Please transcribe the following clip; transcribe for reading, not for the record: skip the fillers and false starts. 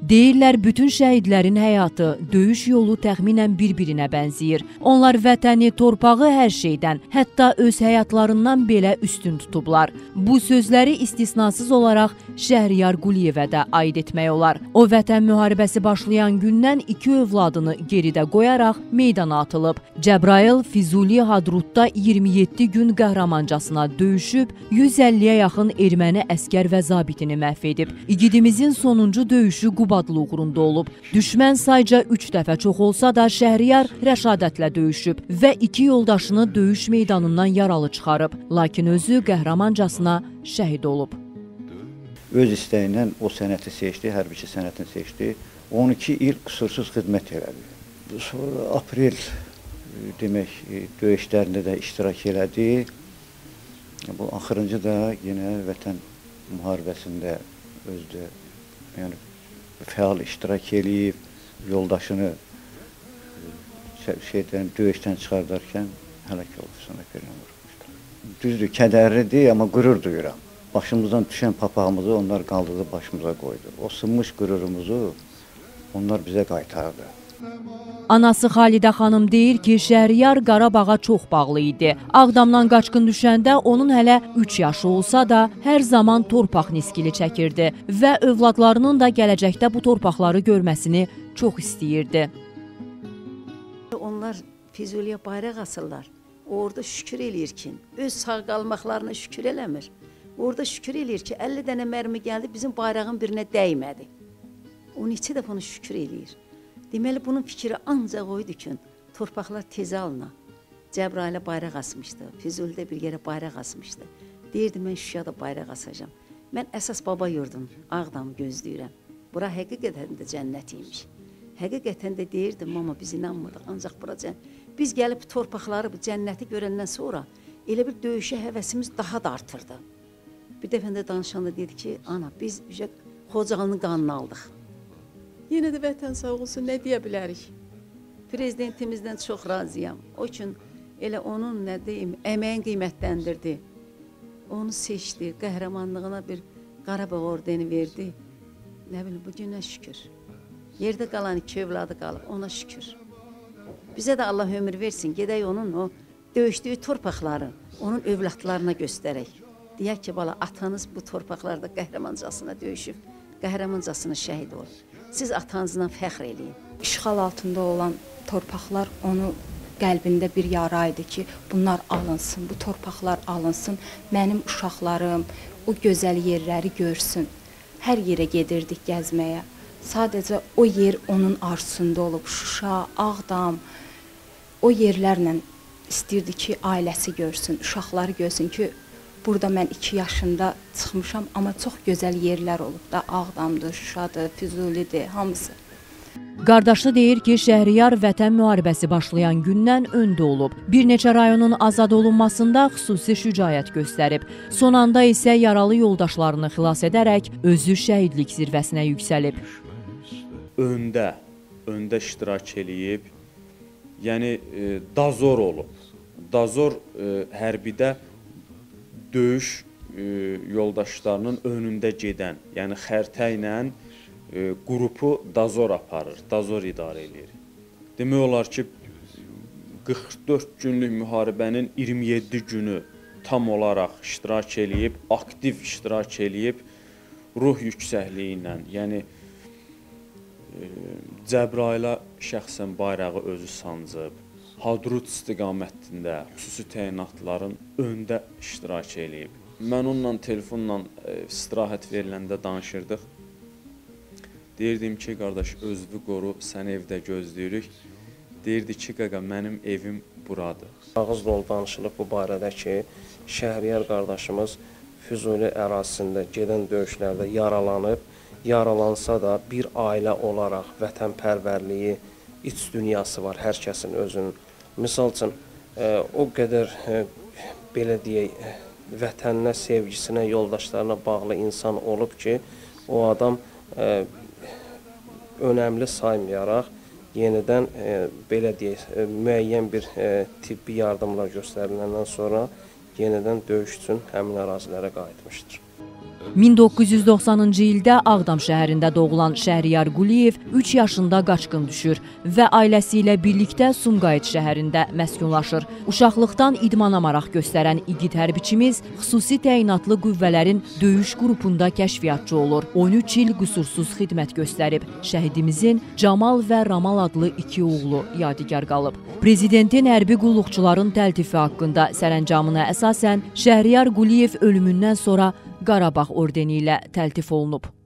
Deyirlər, bütün şəhidlərin həyatı, döyüş yolu təxminən bir-birinə bənzəyir. Onlar vətəni, torpağı hər şeydən, hətta öz həyatlarından belə üstün tutublar. Bu sözləri istisnasız olaraq Şəhriyar Quliyevə də aid etmək olar. O, vətən müharibəsi başlayan gündən 2 övladını geridə qoyaraq meydana atılıb. Cəbrayıl Füzuli Hadrutda 27 gün qəhrəmancasına döyüşüb, 150-yə yaxın erməni əskər və zabitini məhv edib. İgidimizin sonuncu döyüşü Quba adlı uğrunda olub. Düşmən sayca 3 dəfə çox olsa da Şəhriyar rəşadətlə döyüşüb və 2 yoldaşını döyüş meydanından yaralı çıxarıb. Lakin özü qəhrəmancasına şəhid olub. Öz istəyindən o sənəti seçdi, hərbiçi sənətini seçdi. 12 il qüsursuz xidmət elədi. Sonra aprel demək döyüşlərində də iştirak elədi. Bu axırıncı da yenə vətən müharibəsində özdə yəni fəal iştirak eləyib, yoldaşını döyüşdən çıxardarkən həlak oldu, sonra görən vurmuşdur. Düzdür, kədərlidir, amma qürur duyuram. Başımızdan düşən papağımızı onlar qaldırdı, başımıza qoydu. O sınmış qürurumuzu onlar bizə qaytardı. Anası Xalidə xanım deyir ki, Şəhriyar Qarabağa çox bağlı idi. Ağdamdan qaçqın düşəndə onun hələ 3 yaşı olsa da hər zaman torpaq niskili çəkirdi və övladlarının da gələcəkdə bu torpaqları görməsini çox istəyirdi. Onlar Füzuliyə bayraq asırlar. Orada şükür eləyir ki, öz sağ qalmaqlarına şükür eləmir. Orada şükür eləyir ki, 50 dənə mərmi gəldi, bizim bayrağın birinə dəymədi. O neçə dəfə onu şükür eləyir. Deməli, bunun fikri ancaq oydu ki, torpaqlar tez alına. Cəbrailə bayraq asmışdı, Füzulidə bir yerə bayraq asmışdı. Deyirdi, mən Şuşada bayraq asacağım. Mən əsas baba yurdum, Ağdamı gözləyirəm. Bura həqiqətən də cənnət imiş. Həqiqətən də deyirdim, amma biz inanmırdıq, ancaq bura cənnət. Biz gəlib torpaqları, bu cənnəti görəndən sonra elə bir döyüşə həvəsimiz daha da artırdı. Bir dəfəndə danışanda dedi ki, ana, biz Xocalının qanını aldıq. Yenə də vətən sağ olsun, nə deyə bilərik? Prezidentimizdən çox razıyam. O üçün elə onun, nə deyim, əməyin qiymətləndirdi. Onu seçdi, qəhrəmanlığına bir Qarabağ ordeni verdi. Nə bilim, bu günə şükür. Yerdə qalan 2 övladı qalıb, ona şükür. Bizə də Allah ömür versin, gedək onun o döyüşdüyü torpaqları, onun övladlarına göstərək. Deyək ki, bala, atanız bu torpaqlarda qəhrəmancasına döyüşüb, qəhrəmancasına şəhid olub. Siz atanızdan fəxr eləyin. İşğal altında olan torpaqlar onu qəlbində bir yara idi ki, bunlar alınsın, bu torpaqlar alınsın, mənim uşaqlarım o gözəl yerləri görsün. Hər yerə gedirdik gəzməyə. Sadəcə o yer onun arzusunda olub, Şuşa, Ağdam, o yerlərlə istəyirdi ki, ailəsi görsün, uşaqları görsün ki, burada mən 2 yaşında çıxmışam, amma çox gözəl yerlər olub da, Ağdamdır, Şuşadır, Füzulidir, hamısı. Qardaşı deyir ki, Şəhriyar vətən müharibəsi başlayan gündən öndə olub. Bir neçə rayonun azad olunmasında xüsusi şücaət göstərib. Son anda isə yaralı yoldaşlarını xilas edərək özü şəhidlik zirvəsinə yüksəlib. Öndə iştirak eləyib, yəni dazor olub. Dazor hərbidə döyüş yoldaşlarının önündə gedən, yəni xərtə ilə qrupu dazor aparır, dazor idarə edir. Demək olar ki, 44 günlük müharibənin 27 günü tam olaraq iştirak eləyib, aktiv iştirak eləyib, ruh yüksəkliyi ilə, yəni Cəbrailə şəxsən bayrağı özü sancıb, Hadrut istiqamətində xüsusi təyinatların öndə iştirak eləyib. Mən onunla telefonla istirahət veriləndə danışırdıq. Deyirdim ki, qardaş, özünü qoru, sən evdə gözləyirik. Deyirdi ki, qaqa, mənim evim buradır. Ağız dolu danışılıb bu barədə ki, Şəhriyar qardaşımız Füzuli ərazisində gedən döyüşlərdə yaralanıb, yaralansa da bir ailə olaraq vətənpərvərliyi, iç dünyası var hər kəsin özünün. Misal üçün, o qədər, belə deyək, vətəninə, sevgisinə, yoldaşlarına bağlı insan olub ki, o adam önəmli saymayaraq, yenidən, belə deyək, müəyyən bir tibbi yardımlar göstəriləndən sonra yenidən döyüş üçün həmin ərazilərə qayıtmışdır. 1990-cı ildə Ağdam şəhərində doğulan Şəhriyar Quliyev 3 yaşında qaçqın düşür və ailəsi ilə birlikdə Sumqayıt şəhərində məskunlaşır. Uşaqlıqdan idmana maraq göstərən igid hərbiçimiz xüsusi təyinatlı qüvvələrin döyüş qrupunda kəşfiyyatçı olur. 13 il qüsursuz xidmət göstərib. Şəhidimizin Camal və Ramal adlı 2 oğlu yadigar qalıb. Prezidentin hərbi qulluqçuların təltifi haqqında sərəncamına əsasən Şəhriyar Quliyev ölümündən sonra Qarabağ ordeni ilə təltif olunub.